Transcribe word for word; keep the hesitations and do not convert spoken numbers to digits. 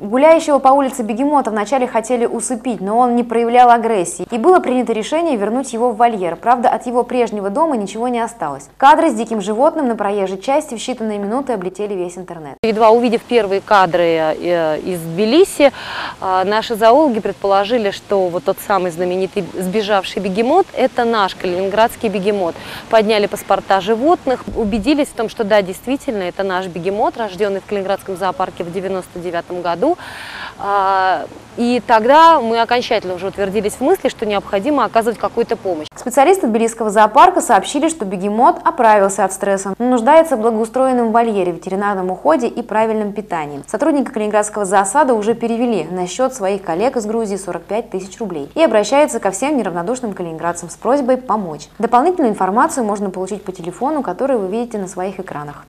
Гуляющего по улице бегемота вначале хотели усыпить, но он не проявлял агрессии. И было принято решение вернуть его в вольер. Правда, от его прежнего дома ничего не осталось. Кадры с диким животным на проезжей части в считанные минуты облетели весь интернет. Едва увидев первые кадры из Тбилиси, наши зоологи предположили, что вот тот самый знаменитый сбежавший бегемот – это наш калининградский бегемот. Подняли паспорта животных, убедились в том, что да, действительно, это наш бегемот, рожденный в Калининградском зоопарке в девяносто девятом году. И тогда мы окончательно уже утвердились в мысли, что необходимо оказывать какую-то помощь. Специалисты Тбилисского зоопарка сообщили, что бегемот оправился от стресса, но нуждается в благоустроенном вольере, ветеринарном уходе и правильном питании. Сотрудники Калининградского зоосада уже перевели на счет своих коллег из Грузии сорок пять тысяч рублей и обращаются ко всем неравнодушным калининградцам с просьбой помочь. Дополнительную информацию можно получить по телефону, который вы видите на своих экранах.